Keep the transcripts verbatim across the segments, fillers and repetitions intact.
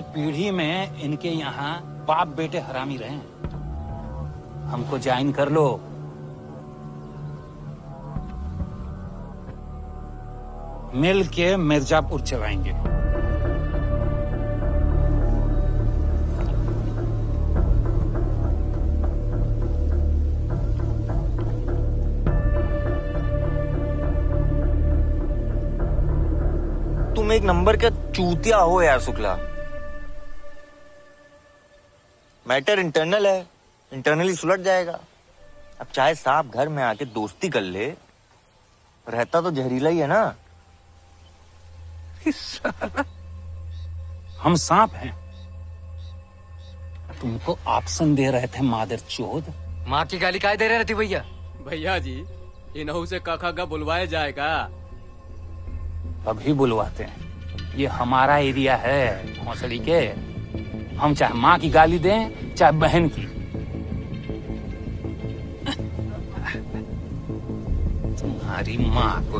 पीढ़ी में इनके यहाँ बाप बेटे हरामी रहे। हमको ज्वाइन कर लो। मिल के मिर्जापुर चलाएंगे। तुम एक नंबर का चूतिया हो यार शुक्ला। मैटर इंटरनल है, इंटरनली सुलट जाएगा। अब चाहे साहब घर में आके दोस्ती कर ले, रहता तो जहरीला ही है ना। हम सांप हैं। तुमको ऑप्शन दे रहे थे मादर चोद। माँ की गाली काय दे रहे थे भैया? भैया जी इनहू से काका का बुलवाया जाएगा। अभी बुलवाते हैं। ये हमारा एरिया है भोसड़ी के। हम चाहे माँ की गाली दें चाहे बहन की। तुम्हारी माँ को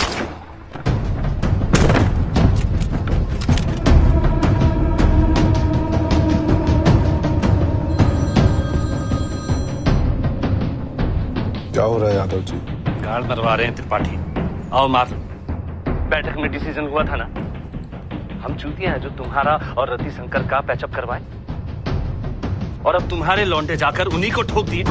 क्या हो रहा है यादव जी? गार्ड मरवा रहे हैं त्रिपाठी। आओ मार लो। बैठक में डिसीजन हुआ था ना, हम चूतिए हैं जो तुम्हारा और रति शंकर का पैचअप करवाए, और अब तुम्हारे लौंडे जाकर उन्हीं को ठोक दिए।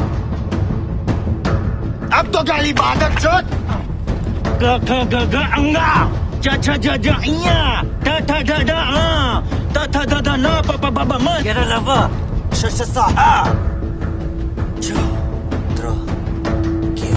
अब तो गाली बादर चोट। ग ग ग ग अंगा च छ ज ज इया ट ठ ड ड आ त थ द द न प प ब ब म य र ल व श श स आ च द्र के।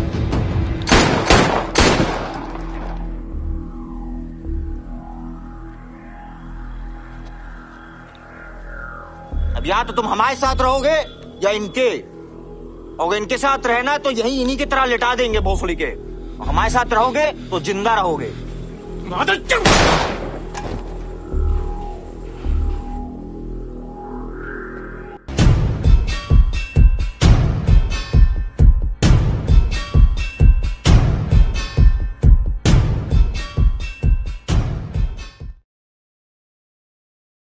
अब या तो तुम हमारे साथ रहोगे या इनके। और इनके साथ रहना तो यही इन्हीं की तरह लिटा देंगे भोसड़ी के। हमारे साथ रहोगे तो जिंदा रहोगे।